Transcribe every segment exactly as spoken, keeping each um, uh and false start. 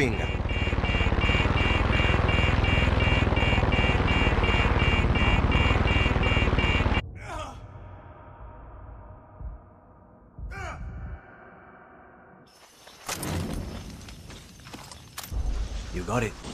pinga. You got it.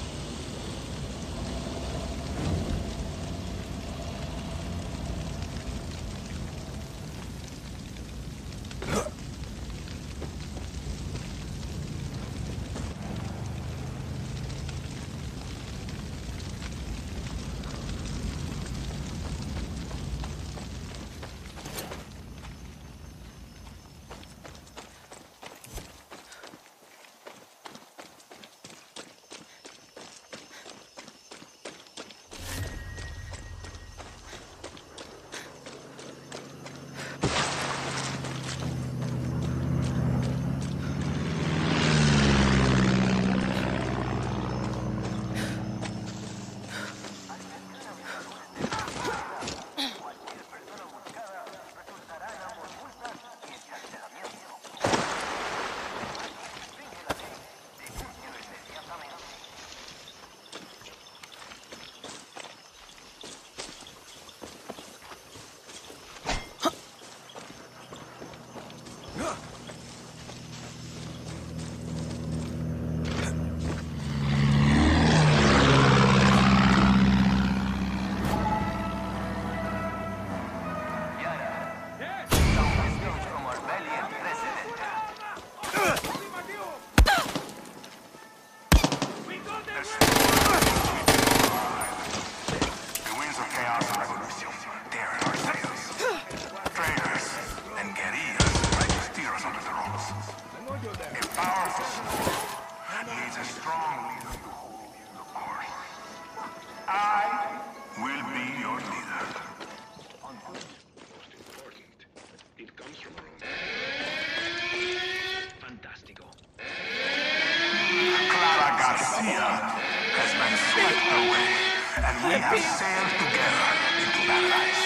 Has been swept away, and we have sailed together into paradise.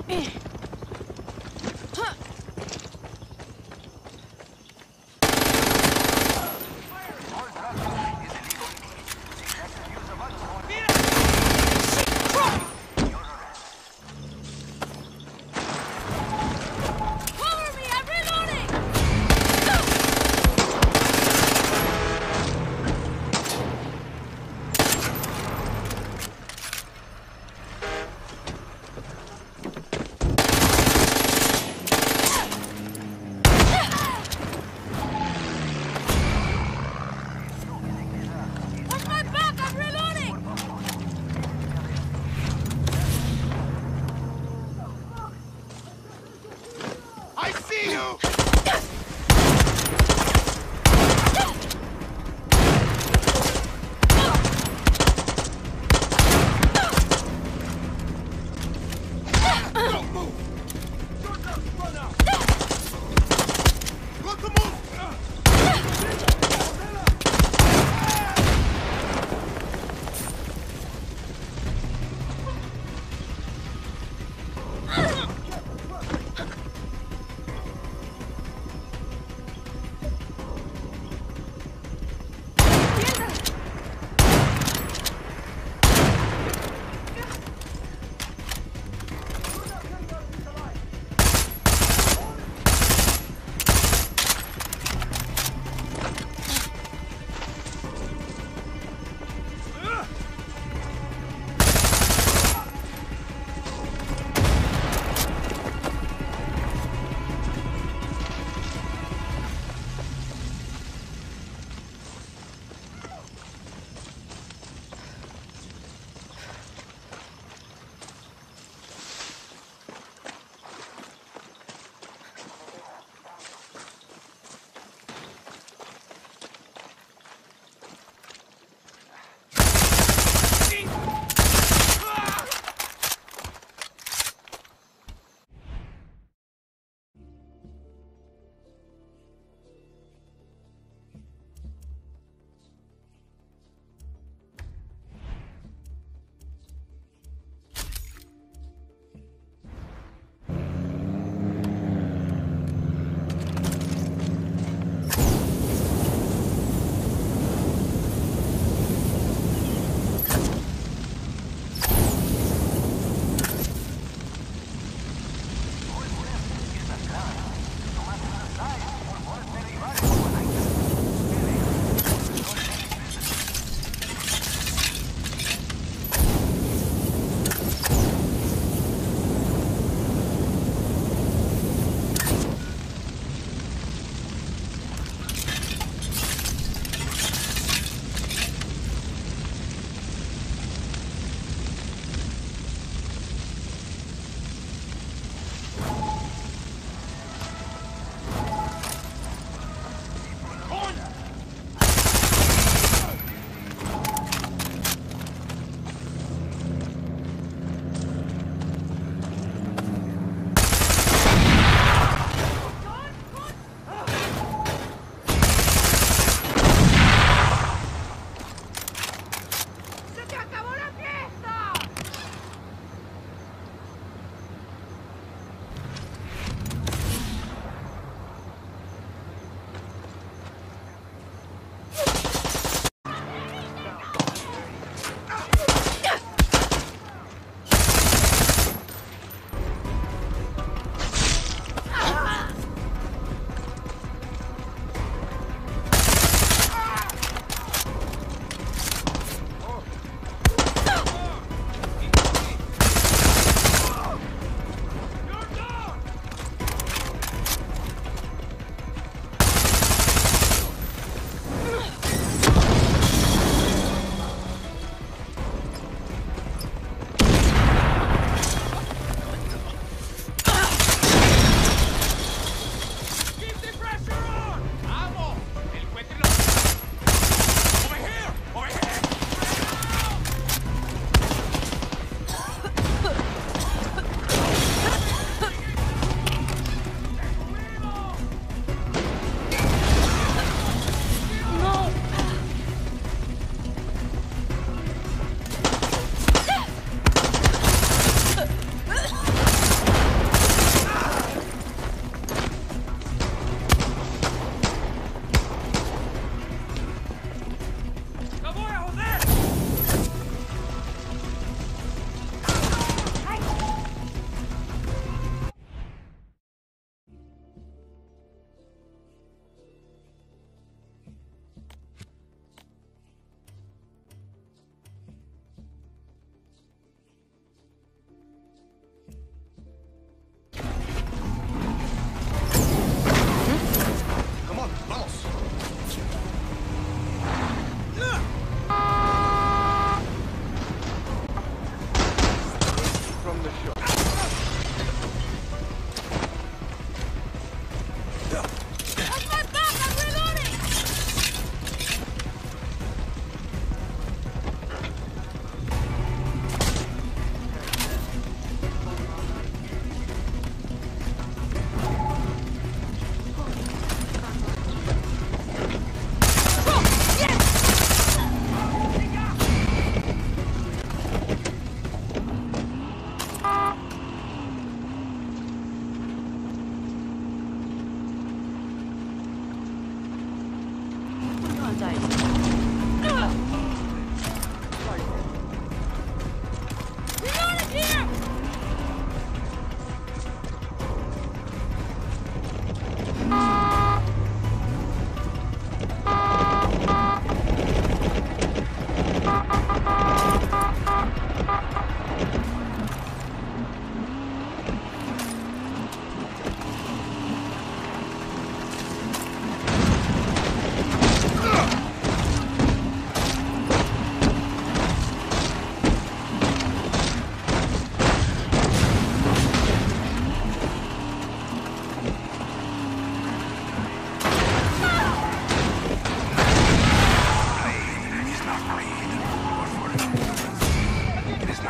I see you! Don't move! Run out! Look to move!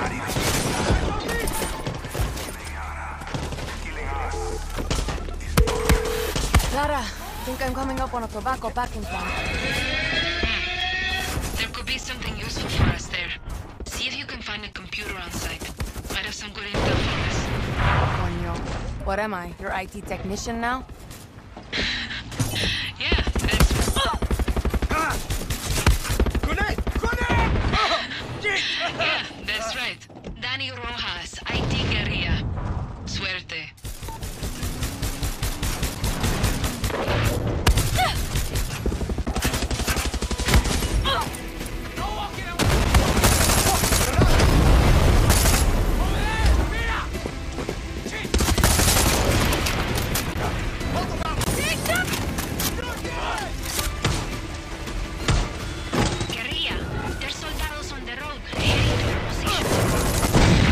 Clara, I think I'm coming up on a tobacco packing plant. There could be something useful for us there. See if you can find a computer on site. Might have some good intel for us. Coño. What am I, your I T technician now? Yeah, that's... Grenade! Grenade! Oh, Yeah, that's right. Danny Rojas, I T guerrilla. Suerte. Guerrilla, there's soldados on the road heading to your position.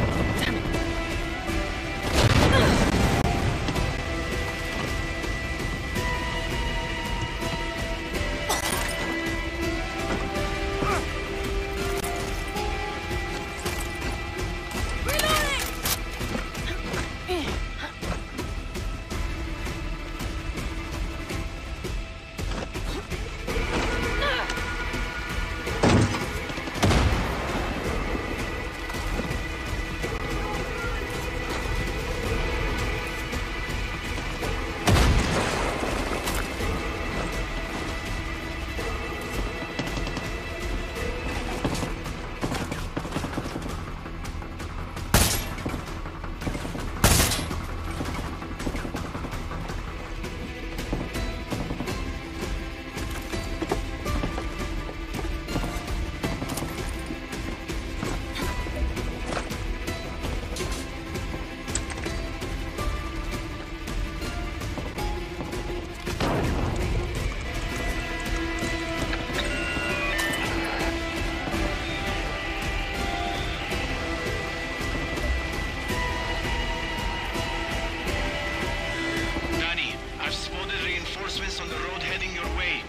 Danny, I've spotted reinforcements on the road heading your way.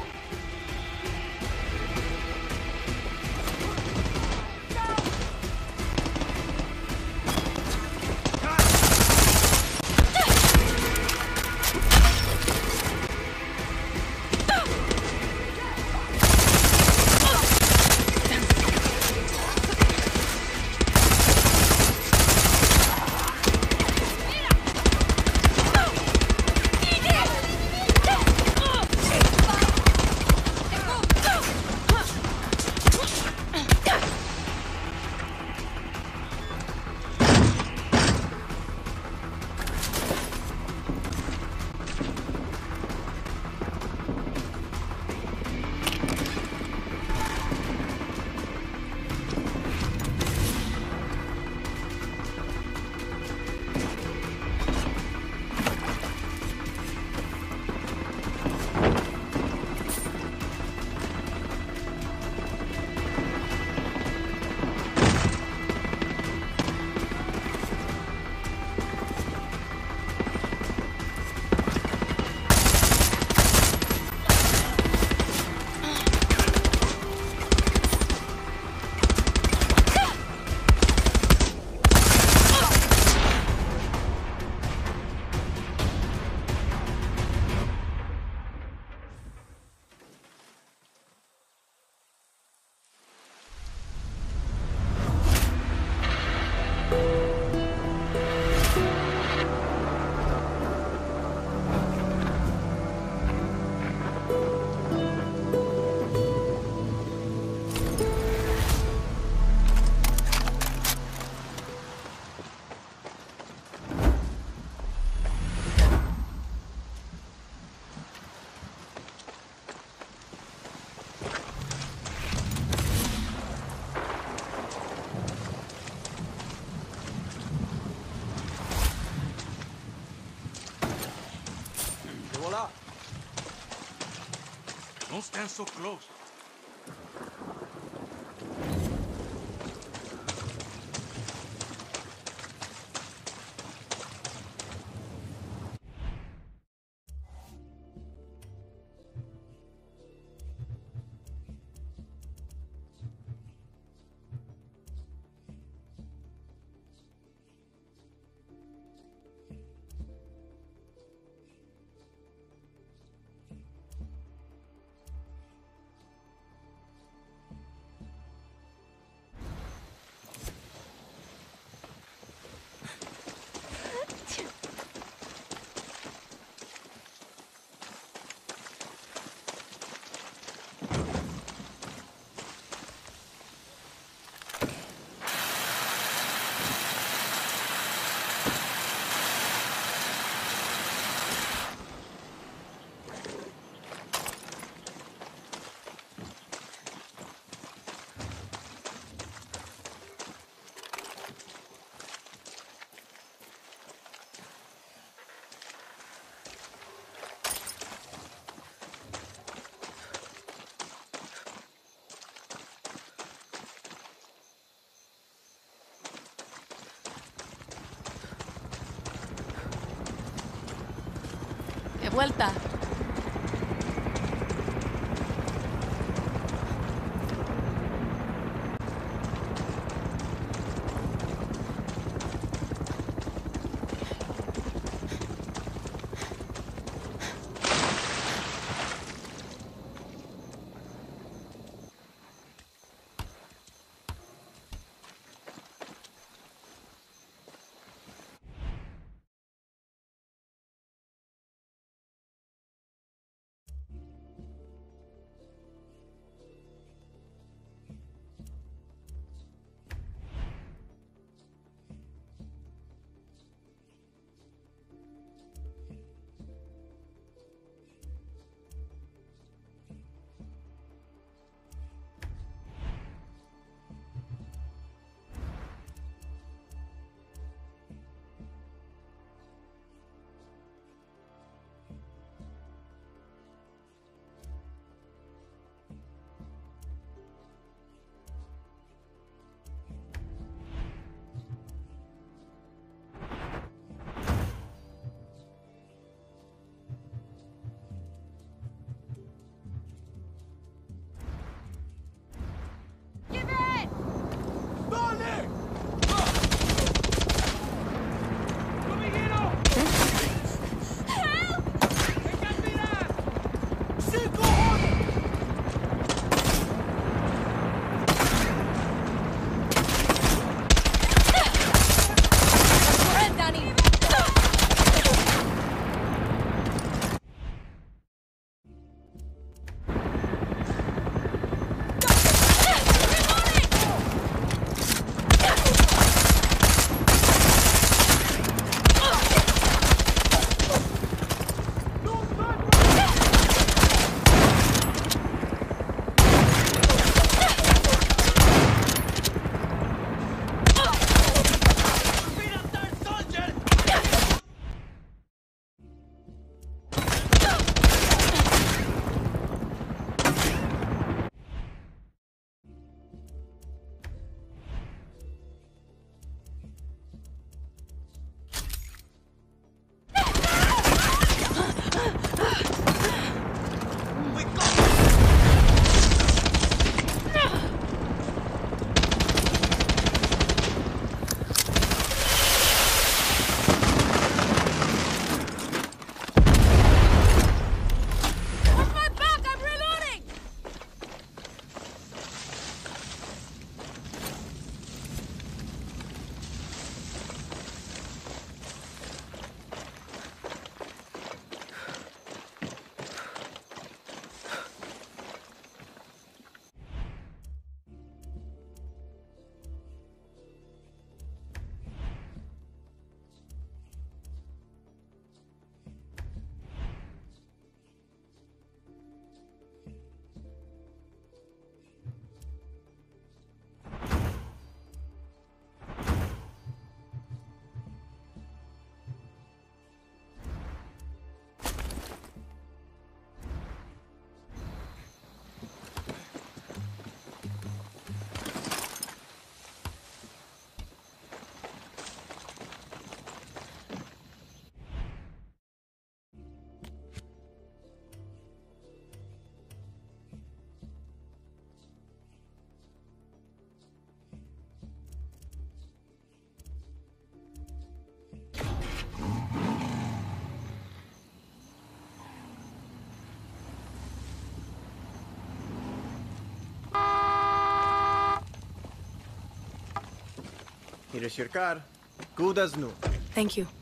Don't stand so close. Vuelta. Here's your car. Good as new. Thank you.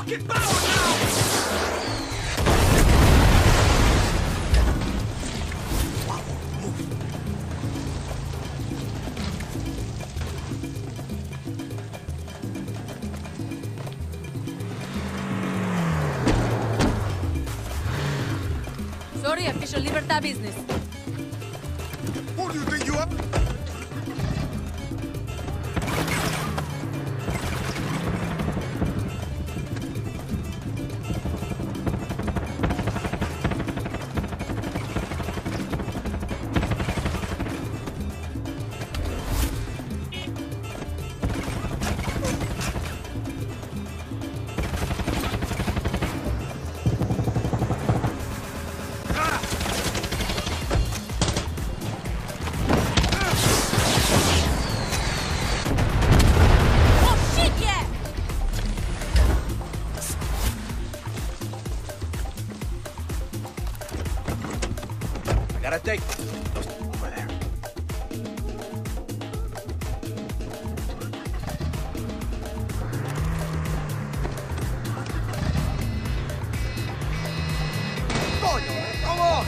fucking power now! Sorry, official Libertad business. Who do you think you are? Gotta take those over there. Coño, come on!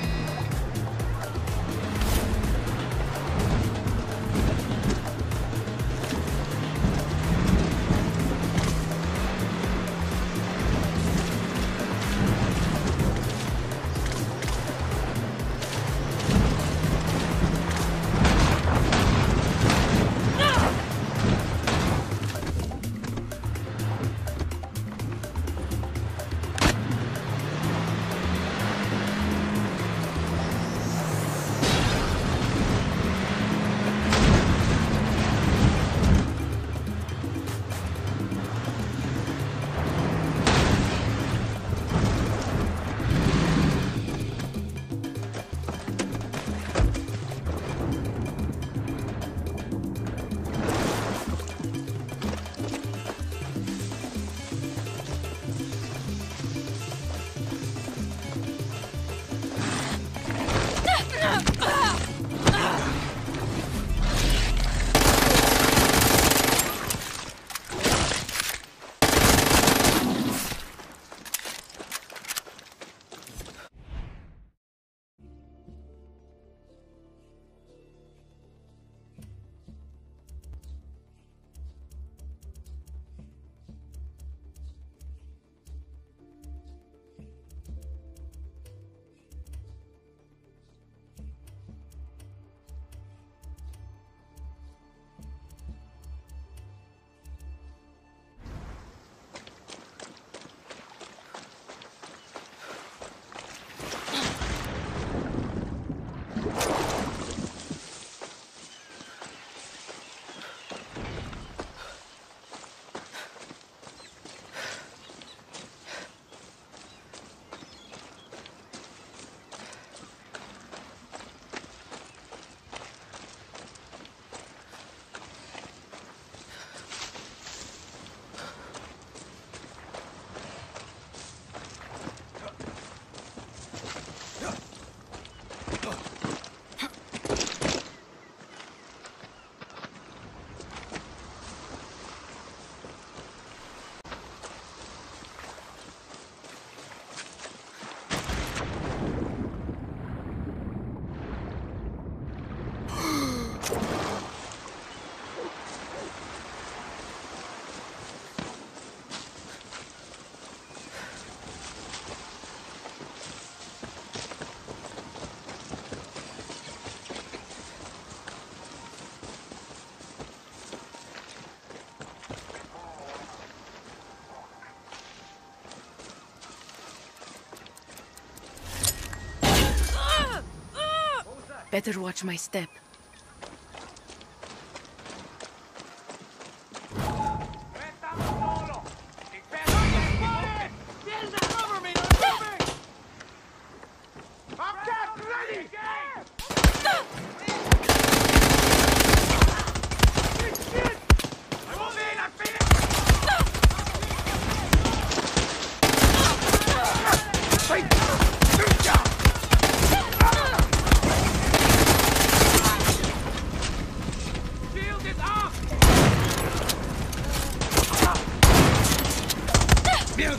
Better watch my step.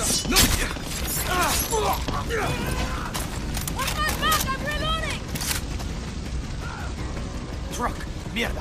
No! Watch my back! I'm reloading! Truck! Mierda!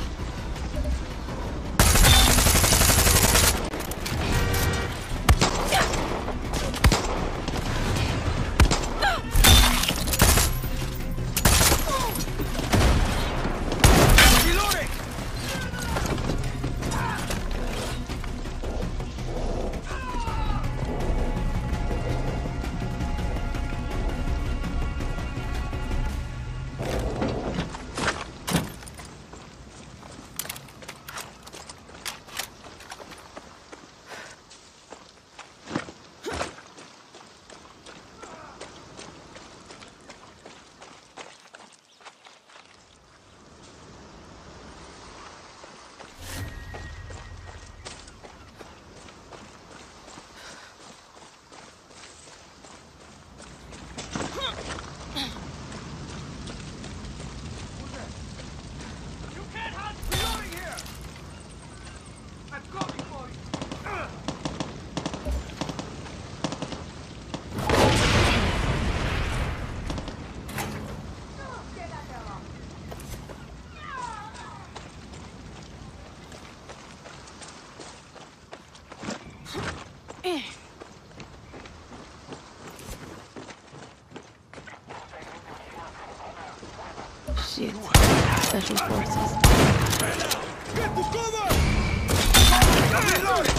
Shit. Special forces. Get to cover! Reloading!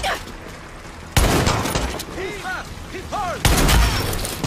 He's fast! He's hard!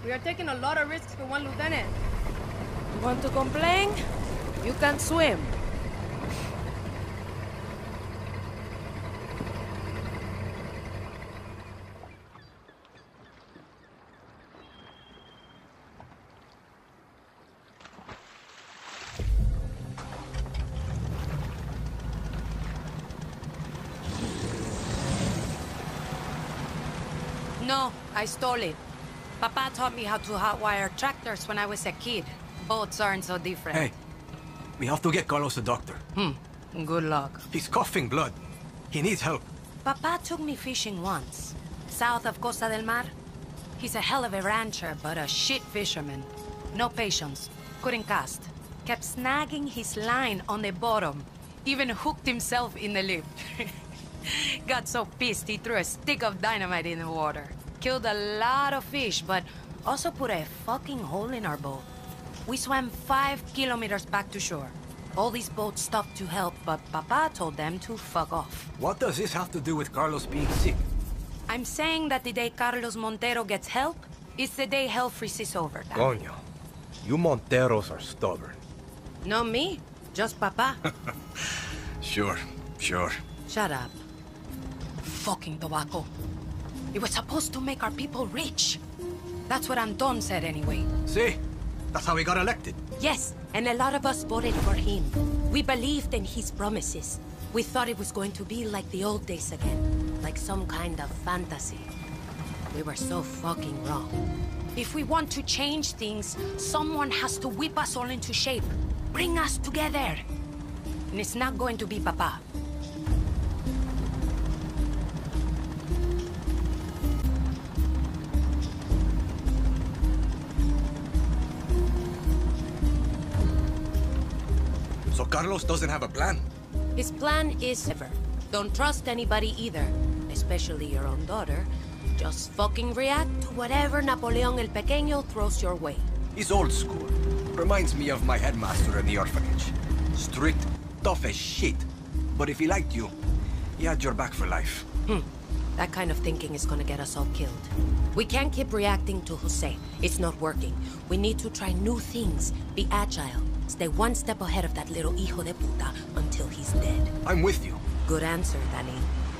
We are taking a lot of risks for one lieutenant. You want to complain? You can swim. No, I stole it. Papa taught me how to hotwire tractors when I was a kid. Boats aren't so different. Hey, we have to get Carlos a doctor. Hmm, good luck. He's coughing blood. He needs help. Papa took me fishing once, south of Costa del Mar. He's a hell of a rancher, but a shit fisherman. No patience, couldn't cast. Kept snagging his line on the bottom. Even hooked himself in the lip. Got so pissed he threw a stick of dynamite in the water. Killed a lot of fish, but also put a fucking hole in our boat. We swam five kilometers back to shore. All these boats stopped to help, but Papa told them to fuck off. What does this have to do with Carlos being sick? I'm saying that the day Carlos Montero gets help, is the day hell freezes over. Dad. Coño, you Monteros are stubborn. Not me, just Papa. Sure, sure. Shut up. Fucking tobacco. It was supposed to make our people rich. That's what Anton said anyway. See? That's how he got elected. Yes, and a lot of us voted for him. We believed in his promises. We thought it was going to be like the old days again. Like some kind of fantasy. We were so fucking wrong. If we want to change things, someone has to whip us all into shape. Bring us together. And it's not going to be Papa. So Carlos doesn't have a plan? His plan is ever. Don't trust anybody either, especially your own daughter. Just fucking react to whatever Napoleon el Pequeño throws your way. He's old school. Reminds me of my headmaster in the orphanage. Strict, tough as shit. But if he liked you, he had your back for life. Hmm. That kind of thinking is gonna get us all killed. We can't keep reacting to Jose. It's not working. We need to try new things. Be agile. Stay one step ahead of that little hijo de puta until he's dead. I'm with you. Good answer, Danny.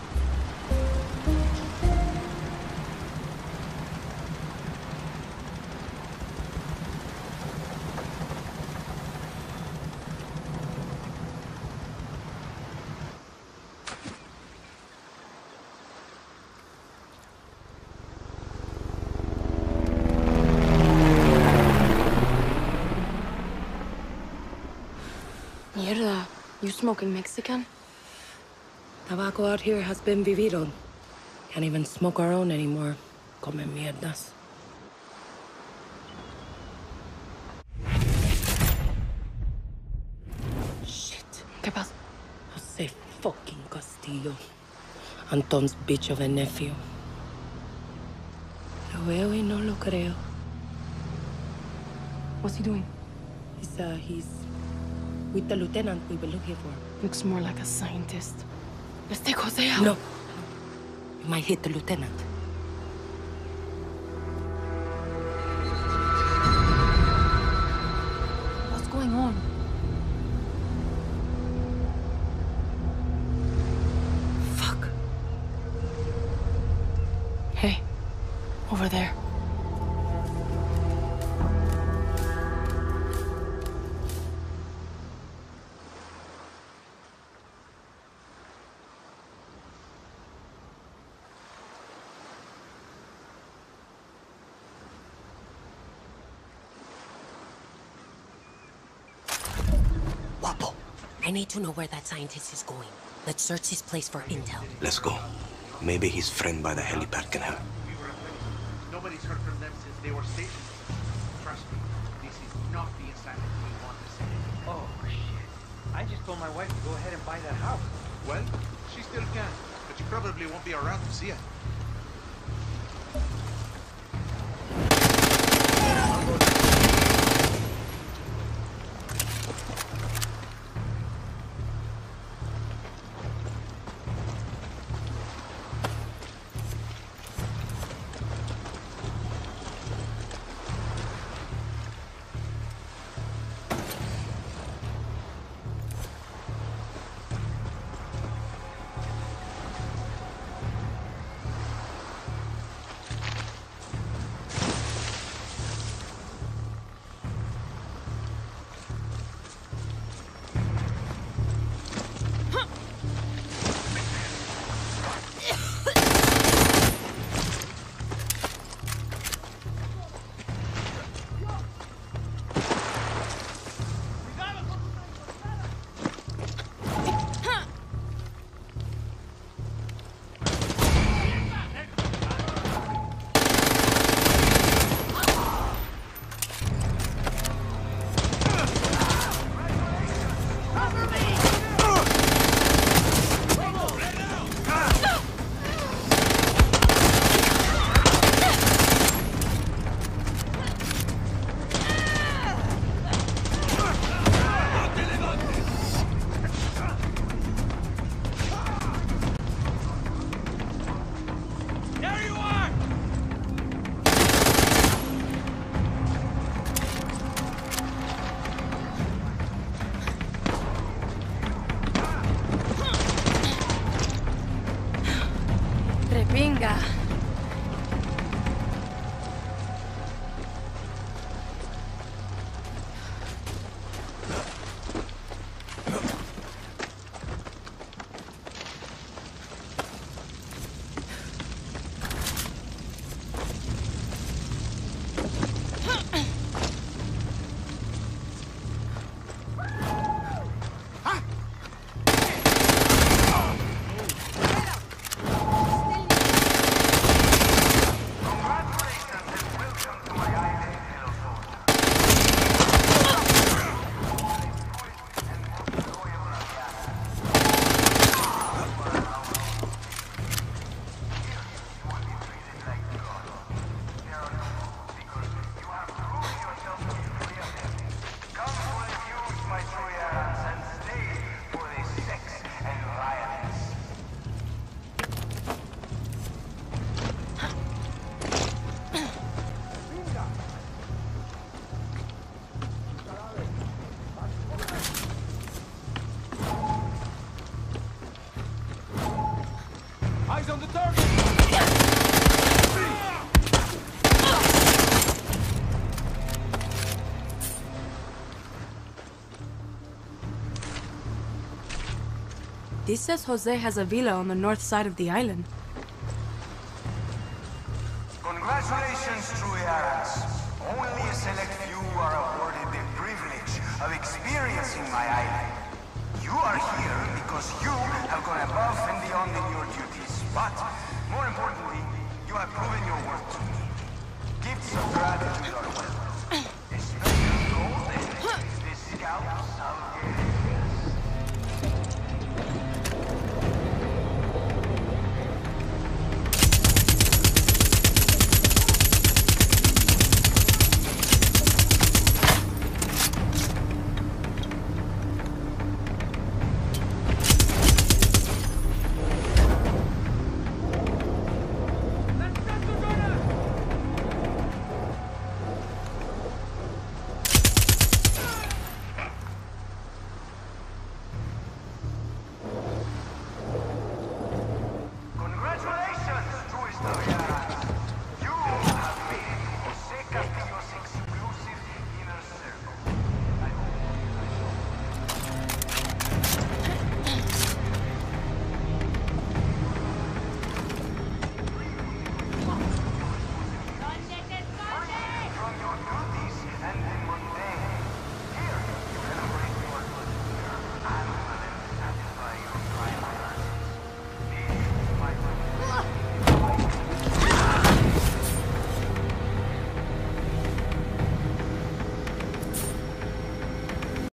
Mierda, you smoking Mexican? Tobacco out here has been vivido. Can't even smoke our own anymore. Come mierdas. Shit. ¿Qué pasa? Jose fucking Castillo. Anton's bitch of a nephew. Lo veo y no lo creo. What's he doing? He's, uh, he's with the lieutenant we were looking for. Looks more like a scientist. Let's take Jose out. No. You might hit the lieutenant. What's going on? Fuck. Hey, over there. I need to know where that scientist is going. Let's search his place for intel. Let's go. Maybe his friend by the helipad can help. Nobody's heard from them since they were stationed. Trust me, this is not the assignment we want to send. Oh, shit. I just told my wife to go ahead and buy that house. Well, she still can, but she probably won't be around to see it. my true errands and stay for the sex and violence. Eyes on the target! This says Jose has a villa on the north side of the island. Congratulations, true errands. Only a select few are afforded the privilege of experiencing my island. You are here because you have gone above and beyond in your duties, but more importantly, you have proven your worth to me. Gifts of gratitude are welcome.